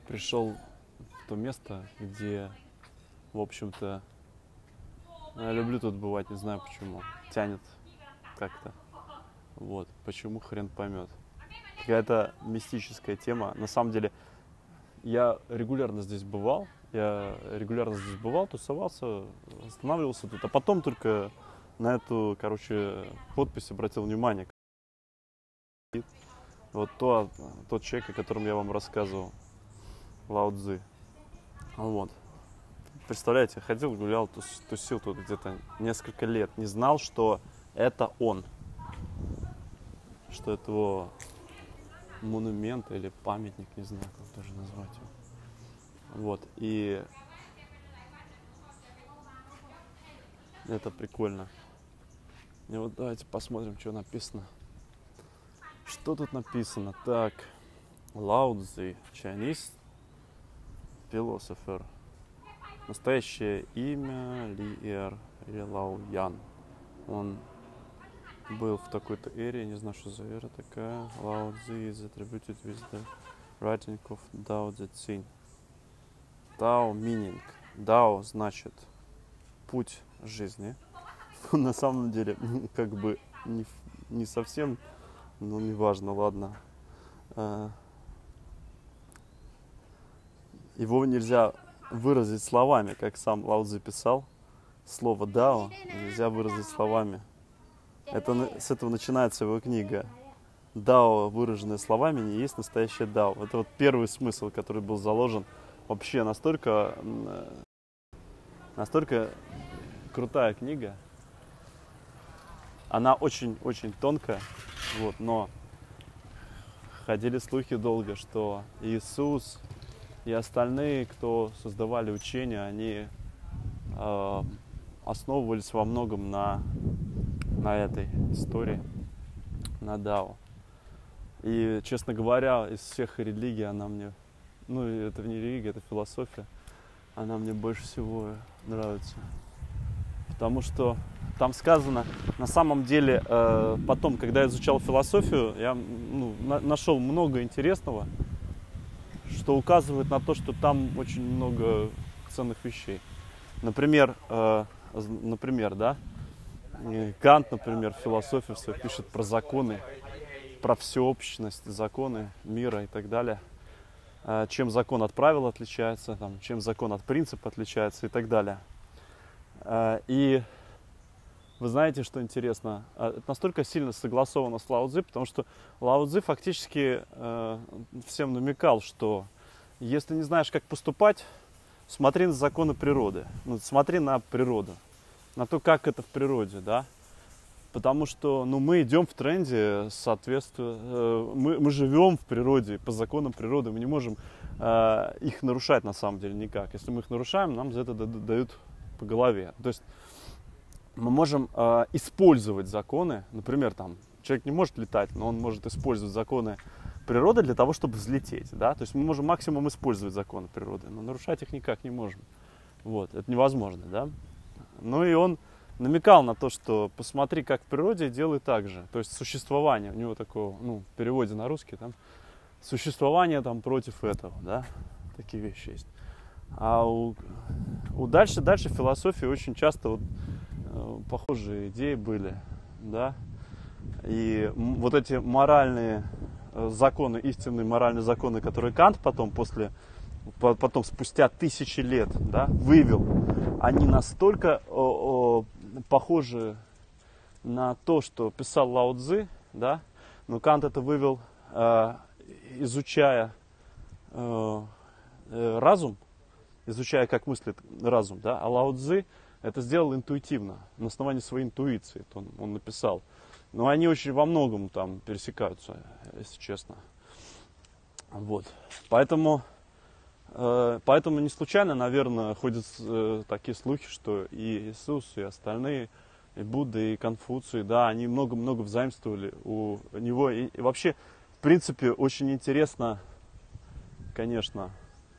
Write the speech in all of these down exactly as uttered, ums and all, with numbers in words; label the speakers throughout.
Speaker 1: пришел в то место, где, в общем-то, я люблю тут бывать, не знаю почему, тянет как-то. Вот, почему хрен поймет. Какая-то мистическая тема. На самом деле, я регулярно здесь бывал, я регулярно здесь бывал, тусовался, останавливался тут, а потом только на эту, короче, подпись обратил внимание. Вот то, тот человек, о котором я вам рассказывал, Лао Цзы. Вот. Представляете, ходил, гулял, тус, тусил тут где-то несколько лет, не знал, что это он, что это его монумент или памятник, не знаю, как даже назвать его. Вот, и это прикольно. И вот давайте посмотрим, что написано. Что тут написано? Так, Лао Цзы, Chinese philosopher. Настоящее имя Ли Эр Лао Ян. Он был в такой-то эре, не знаю, что за эра такая. Лао Цзы is attributed with the writing of Дао Цзэ Цинь. Дао meaning. Дао значит путь жизни. На самом деле, как бы не, не совсем, но не важно, ладно. Его нельзя выразить словами, как сам Лао Цзы писал. Слово «дао» нельзя выразить словами. Это, с этого начинается его книга. Дао, выраженное словами, не есть настоящее дао. Это вот первый смысл, который был заложен. Вообще настолько, настолько крутая книга. Она очень-очень тонкая, вот, но ходили слухи долго, что Иисус и остальные, кто создавали учения, они э, основывались во многом на, на этой истории, на дао. И, честно говоря, из всех религий она мне, ну, это не религия, это философия, она мне больше всего нравится. Потому что там сказано, на самом деле, э, потом, когда я изучал философию, я ну, на, нашел много интересного, что указывает на то, что там очень много ценных вещей. Например, э, например, да, Кант, например, в философии все пишет про законы, про всеобщность, законы мира и так далее. Э, чем закон от правил отличается, там, чем закон от принципа отличается и так далее. Э, и вы знаете, что интересно? Это настолько сильно согласовано с Лао Цзы, потому что Лао Цзы фактически э, всем намекал, что если не знаешь, как поступать, смотри на законы природы, ну, смотри на природу, на то, как это в природе, да? Потому что ну, мы идем в тренде, соответственно, э, мы, мы живем в природе, по законам природы, мы не можем э, их нарушать на самом деле никак. Если мы их нарушаем, нам за это дают по голове. То есть мы можем э, использовать законы, например, там, человек не может летать, но он может использовать законы природы для того, чтобы взлететь, да, то есть мы можем максимум использовать законы природы, но нарушать их никак не можем, вот, это невозможно, да. Ну и он намекал на то, что посмотри, как в природе, делай так же, то есть существование, у него такого, ну, в переводе на русский, там, существование там против этого, да, такие вещи есть. А у, у дальше, дальше в философии очень часто вот похожие идеи были, да, и вот эти моральные законы, истинные моральные законы, которые Кант потом, после, потом спустя тысячи лет, да, вывел, они настолько о, о, похожи на то, что писал Лао Цзы, да, но Кант это вывел, э, изучая э, э, разум, изучая, как мыслит разум, да, а Лао Цзы это сделал интуитивно, на основании своей интуиции, он, он написал. Но они очень во многом там пересекаются, если честно. Вот. Поэтому, э, поэтому не случайно, наверное, ходят э, такие слухи, что и Иисус, и остальные, и Будда, и Конфуций, да, они много-много взаимствовали у него. И, и вообще, в принципе, очень интересно, конечно,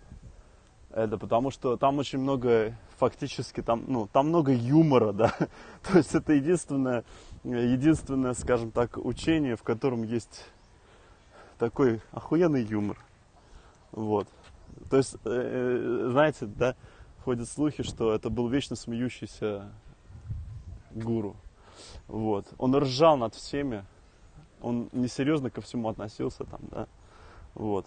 Speaker 1: это потому что там очень много, фактически, там, ну, там много юмора, да, то есть это единственное, единственное, скажем так, учение, в котором есть такой охуенный юмор, вот, То есть, э, знаете, да, ходят слухи, что это был вечно смеющийся гуру. Вот. Он ржал над всеми, он несерьезно ко всему относился там, да. Вот.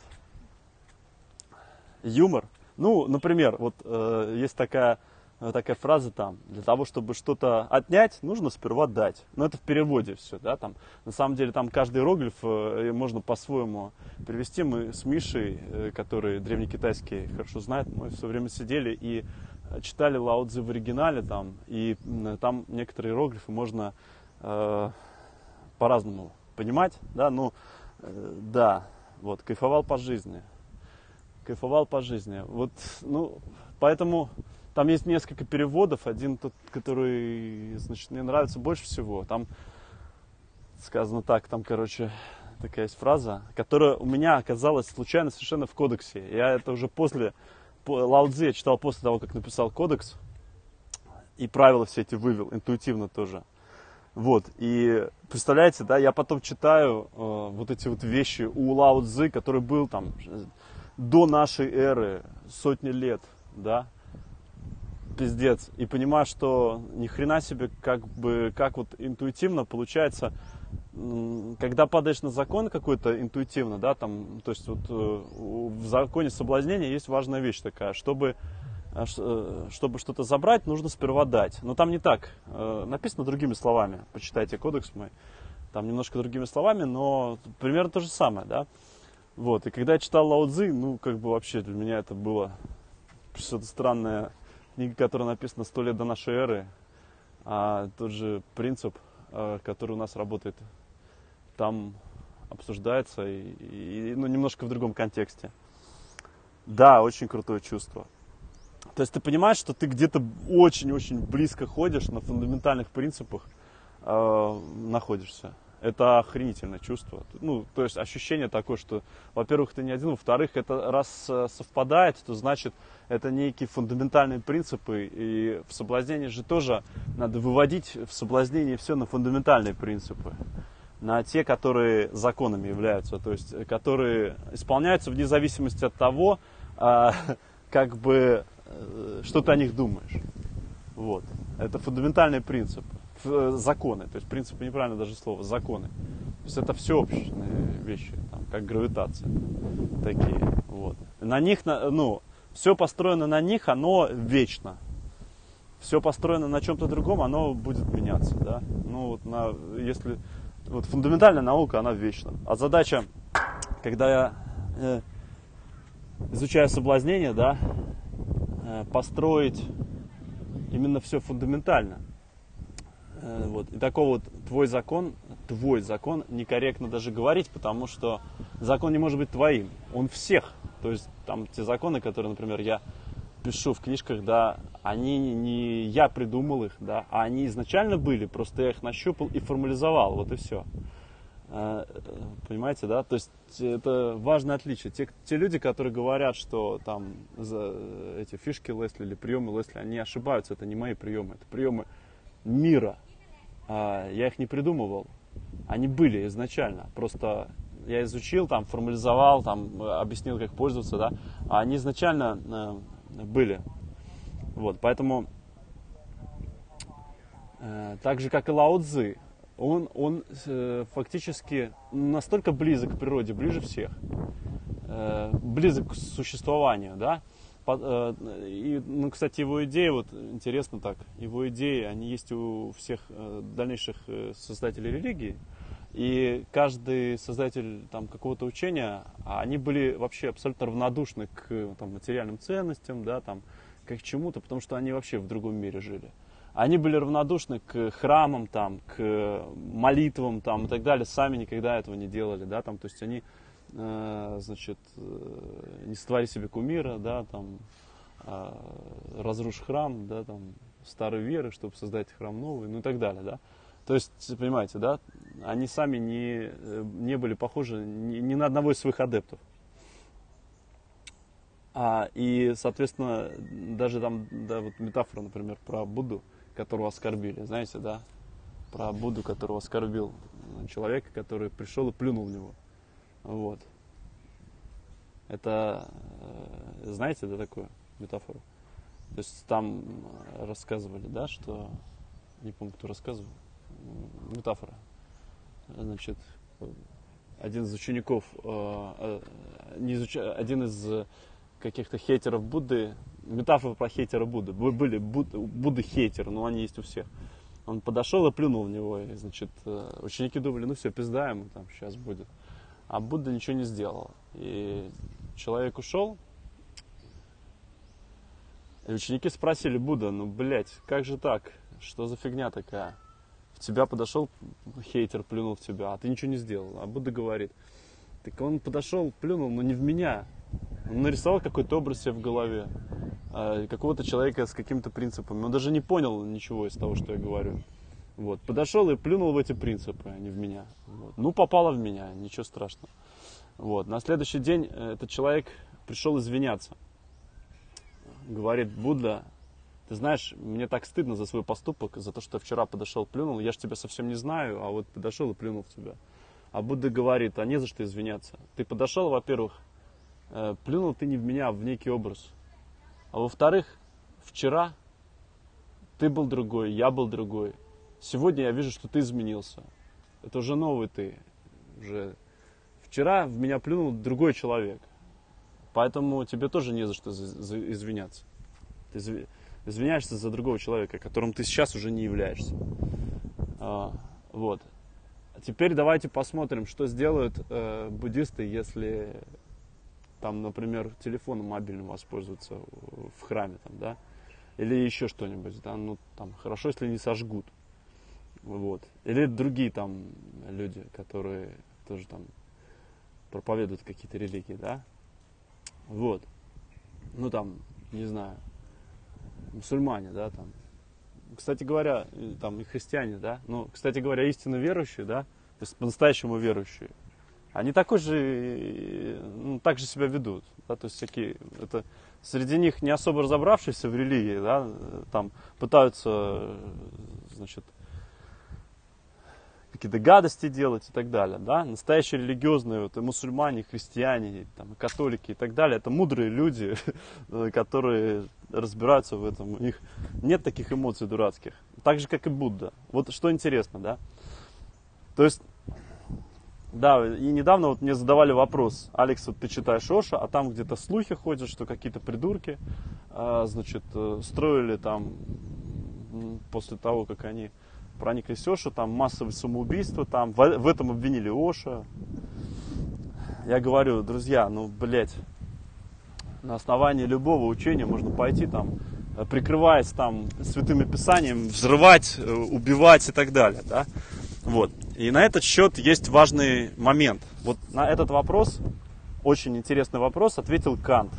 Speaker 1: Юмор. Ну, например, вот э, есть такая, такая фраза там: для того, чтобы что-то отнять, нужно сперва дать. Но это в переводе все, да, там. На самом деле там каждый иероглиф э, можно по-своему перевести. Мы с Мишей, э, который древнекитайский хорошо знает, мы все время сидели и читали Лао Цзы в оригинале там, и э, там некоторые иероглифы можно э, по-разному понимать, да, ну, э, да, вот, кайфовал по жизни. Кайфовал по жизни. Вот, ну, поэтому там есть несколько переводов. Один тот, который, значит, мне нравится больше всего. Там сказано так, там, короче, такая есть фраза, которая у меня оказалась случайно совершенно в кодексе. Я это уже после, Лао Цзи я читал после того, как написал кодекс, и правила все эти вывел, интуитивно тоже. Вот, и представляете, да, я потом читаю э, вот эти вот вещи у Лао Цзи, который был там до нашей эры, сотни лет, да, пиздец, и понимаю, что ни хрена себе, как бы, как вот интуитивно получается, когда падаешь на закон какой-то интуитивно, да, там, то есть вот в законе соблазнения есть важная вещь такая: чтобы, чтобы что-то забрать, нужно сперва дать. Но там не так, написано другими словами, почитайте кодекс мой, там немножко другими словами, но примерно то же самое, да. Вот, и когда я читал Лао Цзи, ну, как бы вообще для меня это было что-то странное. Книга, которая написана сто лет до нашей эры, а тот же принцип, который у нас работает, там обсуждается, и, и, ну, немножко в другом контексте. Да, очень крутое чувство. То есть ты понимаешь, что ты где-то очень-очень близко ходишь, на фундаментальных принципах э, находишься. Это охренительное чувство. Ну, то есть ощущение такое, что, во-первых, ты не один, во-вторых, это раз совпадает, то значит, это некие фундаментальные принципы. И в соблазнении же тоже надо выводить в соблазнении все на фундаментальные принципы. На те, которые законами являются, то есть, которые исполняются вне зависимости от того, как бы, что ты о них думаешь. Вот. Это фундаментальные принципы. Законы, то есть принципы, неправильно даже слово, законы. То есть это всеобщие вещи, там, как гравитация, такие. Вот. На них, ну, все построено на них, оно вечно. Все построено на чем-то другом, оно будет меняться, да. Ну вот на, если вот фундаментальная наука, она вечна. А задача, когда я э, изучаю соблазнение, да, э, построить именно все фундаментально. Вот. И такой вот твой закон, твой закон некорректно даже говорить, потому что закон не может быть твоим, он всех. То есть там те законы, которые, например, я пишу в книжках, да, они не я придумал их, да, а они изначально были, просто я их нащупал и формализовал, вот и все. Понимаете, да? То есть это важное отличие. Те, те люди, которые говорят, что там за эти фишки Лесли или приемы Лесли, они ошибаются, это не мои приемы, это приемы мира. Я их не придумывал, они были изначально, просто я изучил, там, формализовал, там, объяснил, как пользоваться, да, а они изначально были. Вот, поэтому так же, как и Лао Цзи, он, он фактически настолько близок к природе, ближе всех, близок к существованию, да. И, ну, кстати, его идеи, вот интересно так, его идеи, они есть у всех дальнейших создателей религии, и каждый создатель там какого-то учения, они были вообще абсолютно равнодушны к там, материальным ценностям, да, там, к чему-то, потому что они вообще в другом мире жили. Они были равнодушны к храмам, там, к молитвам, там, и так далее, сами никогда этого не делали, да, там, то есть они значит, не сотвори себе кумира, да, там, разрушь храм, да, там, старой веры, чтобы создать храм новый, ну и так далее, да. То есть, понимаете, да, они сами не, не были похожи ни, ни на одного из своих адептов. А, и, соответственно, даже там, да, вот метафора, например, про Будду, которого оскорбили, знаете, да, про Будду, которого оскорбил человека, который пришел и плюнул в него. Вот. Это знаете, да, такую метафору? То есть там рассказывали, да, что, не помню, кто рассказывал, метафора. Значит, один из учеников, не из уч... один из каких-то хейтеров Будды, метафора про хейтера Будды, были Будды хейтеры, но они есть у всех. Он подошел и плюнул в него, и, значит, ученики думали, ну все, пизда ему там сейчас будет. А Будда ничего не сделал. И человек ушел, и ученики спросили: Будда, ну, блядь, как же так? Что за фигня такая? В тебя подошел хейтер, плюнул в тебя, а ты ничего не сделал. А Будда говорит: так он подошел, плюнул, но не в меня. Он нарисовал какой-то образ себе в голове, какого-то человека с какими-то принципами. Он даже не понял ничего из того, что я говорю. Вот. Подошел и плюнул в эти принципы, а не в меня. Вот. Ну, попало в меня, ничего страшного. Вот. На следующий день этот человек пришел извиняться. Говорит: Будда, ты знаешь, мне так стыдно за свой поступок, за то, что я вчера подошел, плюнул. Я же тебя совсем не знаю, а вот подошел и плюнул в тебя. А Будда говорит: а не за что извиняться. Ты подошел, во-первых, плюнул ты не в меня, а в некий образ. А во-вторых, вчера ты был другой, я был другой. Сегодня я вижу, что ты изменился. Это уже новый ты. Уже вчера в меня плюнул другой человек. Поэтому тебе тоже не за что извиняться. Ты извиняешься за другого человека, которым ты сейчас уже не являешься. А, вот. Теперь давайте посмотрим, что сделают э, буддисты, если там, например, телефоном мобильным воспользоваться в храме, там, да, или еще что-нибудь, да, ну, там, хорошо, если не сожгут, вот, или другие там люди, которые тоже там проповедуют какие-то религии, да, вот, ну, там, не знаю, мусульмане, да, там, кстати говоря, там и христиане, да, ну, кстати говоря, истинно верующие, да, то есть по-настоящему верующие, они такой же, ну, так же себя ведут, да, то есть всякие, это, среди них не особо разобравшиеся в религии, да, там пытаются, значит, какие-то гадости делать и так далее, да, настоящие религиозные, вот, и мусульмане, и христиане, и, там, и католики и так далее, это мудрые люди, которые разбираются в этом, у них нет таких эмоций дурацких, так же, как и Будда. Вот что интересно, да, то есть, да, и недавно вот мне задавали вопрос: Алекс, вот ты читаешь Оша, а там где-то слухи ходят, что какие-то придурки, а, значит, строили там, после того, как они прониклись Оша, там массовые самоубийства, там, в, в этом обвинили Оша. Я говорю: друзья, ну, блядь, на основании любого учения можно пойти там, прикрываясь там святым писанием, взрывать, убивать и так далее, да, вот. И на этот счет есть важный момент. Вот на этот вопрос, очень интересный вопрос, ответил Кант.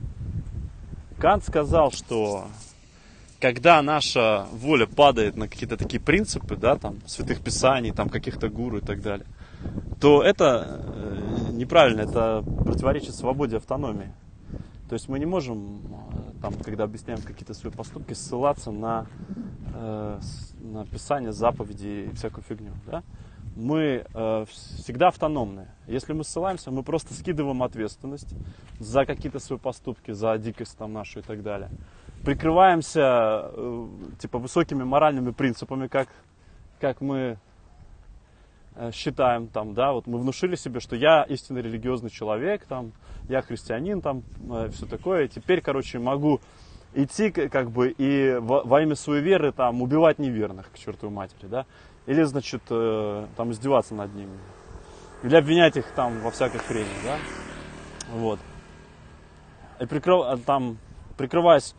Speaker 1: Кант сказал, что когда наша воля падает на какие-то такие принципы, да, там, святых писаний, там, каких-то гуру и так далее, то это э, неправильно, это противоречит свободе, автономии. То есть мы не можем, там, когда объясняем какие-то свои поступки, ссылаться на, э, на писание, заповеди и всякую фигню, да? Мы э, всегда автономны. Если мы ссылаемся, мы просто скидываем ответственность за какие-то свои поступки, за дикость там нашу и так далее. Прикрываемся э, типа высокими моральными принципами, как, как мы э, считаем, там, да, вот мы внушили себе, что я истинно религиозный человек, там, я христианин, там, э, все такое. Теперь, короче, могу идти как бы и во, во имя своей веры там убивать неверных к чертовой матери, да. Или, значит, э, там издеваться над ними. Или обвинять их там во всякой хрени, да? Вот. И прикрыв, там, прикрываясь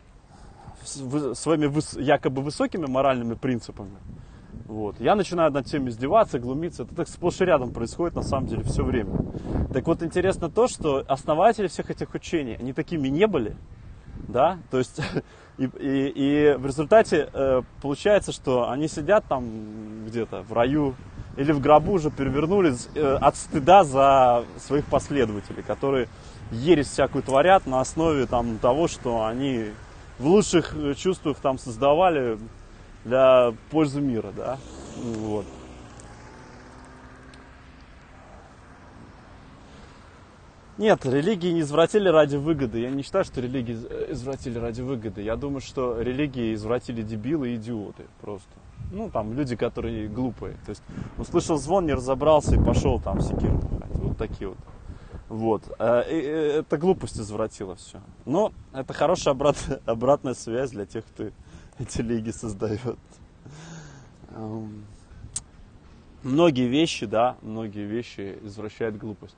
Speaker 1: своими выс, якобы высокими моральными принципами, вот, я начинаю над всеми издеваться, глумиться. Это так сплошь и рядом происходит, на самом деле, все время. Так вот, интересно то, что основатели всех этих учений, они такими не были, да? То есть... И, и, и в результате э, получается, что они сидят там где-то в раю или в гробу уже перевернулись э, от стыда за своих последователей, которые ересь всякую творят на основе там, того, что они в лучших чувствах там создавали для пользы мира, да, вот. Нет, религии не извратили ради выгоды. Я не считаю, что религии извратили ради выгоды. Я думаю, что религии извратили дебилы и идиоты просто. Ну, там, люди, которые глупые. То есть, услышал звон, не разобрался и пошел там секиру пахать. Вот такие вот. Вот. Это глупость извратила все. Но это хорошая обрат... обратная связь для тех, кто эти лиги создает. Многие вещи, да, многие вещи извращают глупость.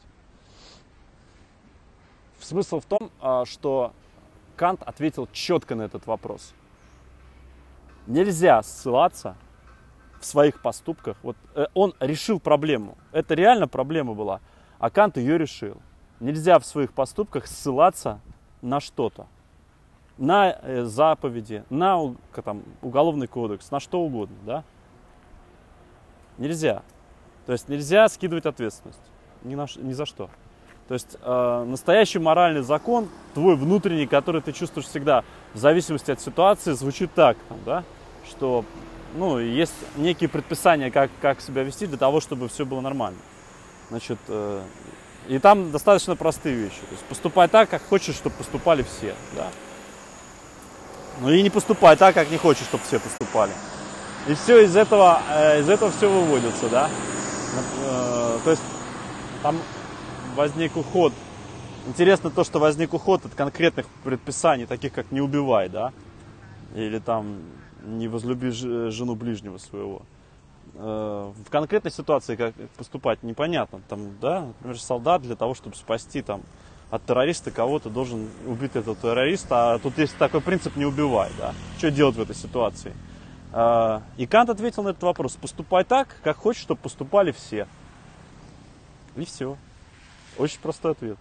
Speaker 1: Смысл в том, что Кант ответил четко на этот вопрос. Нельзя ссылаться в своих поступках. Вот он решил проблему. Это реально проблема была, а Кант ее решил. Нельзя в своих поступках ссылаться на что-то. На заповеди, на там, уголовный кодекс, на что угодно. Да? Нельзя. То есть нельзя скидывать ответственность. Ни, на, ни за что. То есть э, настоящий моральный закон, твой внутренний, который ты чувствуешь всегда, в зависимости от ситуации, звучит так, там, да, что ну, есть некие предписания, как, как себя вести для того, чтобы все было нормально. Значит, э, и там достаточно простые вещи. То есть поступай так, как хочешь, чтобы поступали все. Да. Ну и не поступай так, как не хочешь, чтобы все поступали. И все из этого, э, из этого все выводится, да. Э, то есть там возник уход. Интересно то, что возник уход от конкретных предписаний, таких как не убивай, да, или там не возлюби жену ближнего своего. В конкретной ситуации как поступать непонятно. Там, да, например, солдат для того, чтобы спасти там от террориста кого-то, должен убить этого террориста, а тут есть такой принцип не убивай, да. Что делать в этой ситуации? И Кант ответил на этот вопрос: поступай так, как хочешь, чтобы поступали все. И все. Очень простой ответ.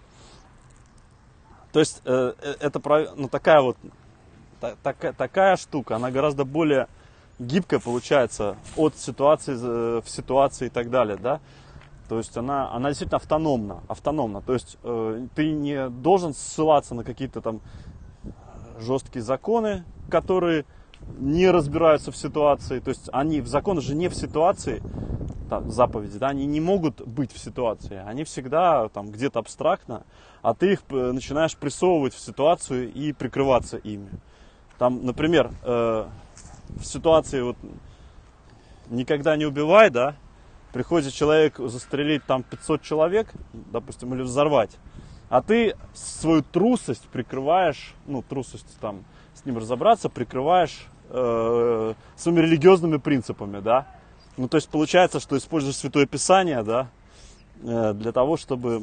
Speaker 1: То есть э, это ну, такая вот та, такая, такая штука, она гораздо более гибкая получается от ситуации в ситуации и так далее, да. То есть она, она действительно автономна, автономна. То есть э, ты не должен ссылаться на какие-то там жесткие законы, которые не разбираются в ситуации. То есть они, законы же не в ситуации. Там, заповеди, да, они не могут быть в ситуации, они всегда там где-то абстрактно, а ты их начинаешь прессовывать в ситуацию и прикрываться ими. Там, например, э, в ситуации вот никогда не убивай, да, приходит человек застрелить там пятьсот человек, допустим, или взорвать, а ты свою трусость прикрываешь, ну, трусость там с ним разобраться, прикрываешь э, своими религиозными принципами, да. Ну, то есть получается, что используешь Святое Писание, да, для того, чтобы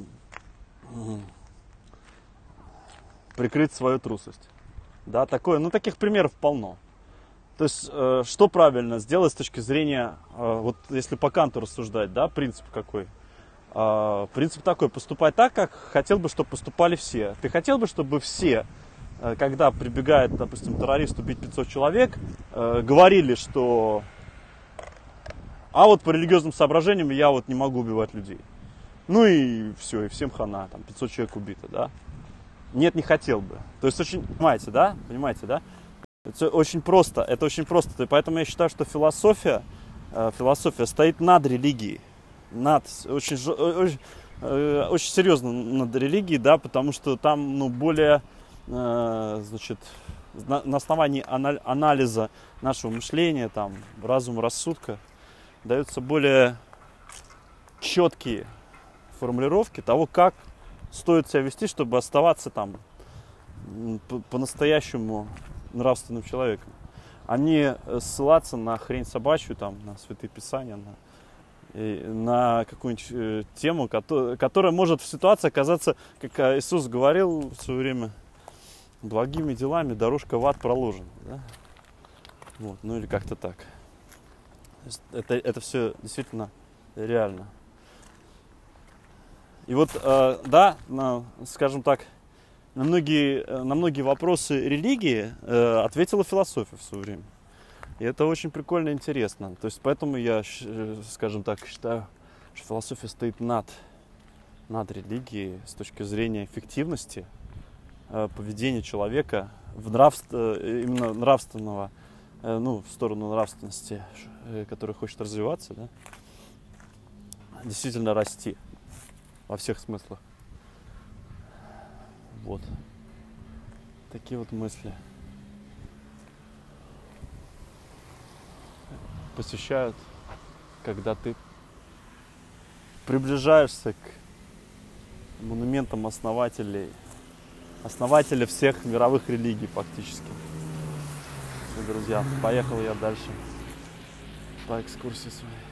Speaker 1: прикрыть свою трусость. Да, такое, ну, таких примеров полно. То есть, что правильно сделать с точки зрения, вот если по Канту рассуждать, да, принцип какой? Принцип такой: поступай так, как хотел бы, чтобы поступали все. Ты хотел бы, чтобы все, когда прибегает, допустим, террорист убить пятьсот человек, говорили, что... А вот по религиозным соображениям я вот не могу убивать людей. Ну и все, и всем хана, там пятьсот человек убито, да. Нет, не хотел бы. То есть очень, понимаете, да? Понимаете, да? Это очень просто, это очень просто. И поэтому я считаю, что философия, э, философия стоит над религией. Над, очень, очень, э, очень серьезно над религией, да, потому что там, ну, более, э, значит, на, на основании анализа нашего мышления, там, разума, рассудка, даются более четкие формулировки того, как стоит себя вести, чтобы оставаться там по-настоящему нравственным человеком, а не ссылаться на хрень собачью, там, на Святые Писания, на, на какую-нибудь тему, которая, которая может в ситуации оказаться, как Иисус говорил в свое время, благими делами дорожка в ад проложена. Да? Вот, ну или как-то так. Это, это все действительно реально. И вот, э, да, на, скажем так, на многие, на многие вопросы религии э, ответила философия в свое время. И это очень прикольно и интересно. То есть поэтому я, скажем так, считаю, что философия стоит над, над религией с точки зрения эффективности э, поведения человека, в нравств, э, именно нравственного, э, ну, в сторону нравственности, э, который хочет развиваться, да, действительно расти во всех смыслах. Вот. Такие вот мысли посещают, когда ты приближаешься к монументам основателей, основателя всех мировых религий фактически. Все, друзья, поехал я дальше по экскурсии своей.